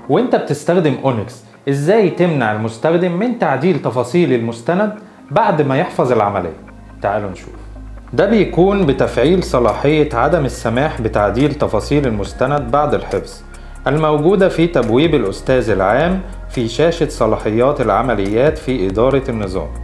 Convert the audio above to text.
وانت بتستخدم اونكس ازاي تمنع المستخدم من تعديل تفاصيل المستند بعد ما يحفظ العملية؟ تعالوا نشوف. ده بيكون بتفعيل صلاحية عدم السماح بتعديل تفاصيل المستند بعد الحفظ الموجودة في تبويب الأستاذ العام في شاشة صلاحيات العمليات في إدارة النظام.